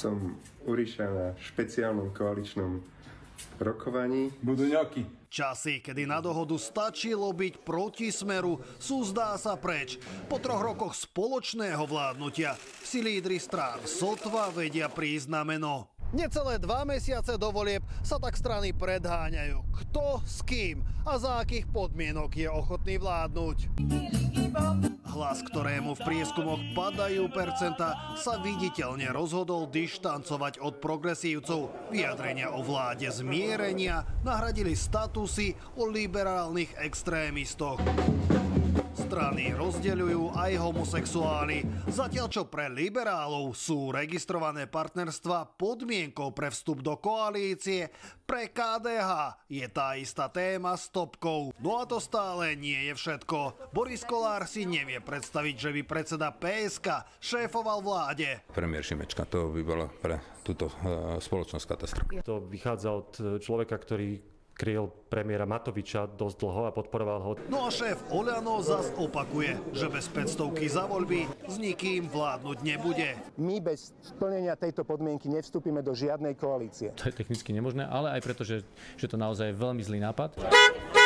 Som u Ríša na špeciálnom koaličnom rokovaní. Budú ňoky. Časy, kedy na dohodu stačilo byť proti Smeru, sú zdá sa preč. Po 3 rokoch spoločného vládnutia si lídri strán sotva vedia prísť na meno. Necelé 2 mesiace do volieb sa tak strany predháňajú. Kto s kým a za akých podmienok je ochotný vládnuť. Hlas, ktorému v prieskumoch padajú percentá, sa viditeľne rozhodol dištancovať od progresívcov. Vyjadrenia o vláde zmierenia nahradili statusy o liberálnych extrémistoch. Strany rozdeľujú aj homosexuáli, zatiaľ čo pre liberálov sú registrované partnerstvá podmienkou pre vstup do koalície, pre KDH je tá istá téma s topkou. No a to stále nie je všetko. Boris Kollár si nevie predstaviť, že by predseda PSK šéfoval vláde. Premiér Šimečka, to by bolo pre túto spoločnosť katastrofa. To vychádza od človeka, ktorý kryl premiéra Matoviča dosť dlho a podporoval ho. No a šéf Oľano zas opakuje, že bez 500 za voľby s nikým vládnuť nebude. My bez splnenia tejto podmienky nevstúpime do žiadnej koalície. To je technicky nemožné, ale aj preto, že to naozaj je veľmi zlý nápad.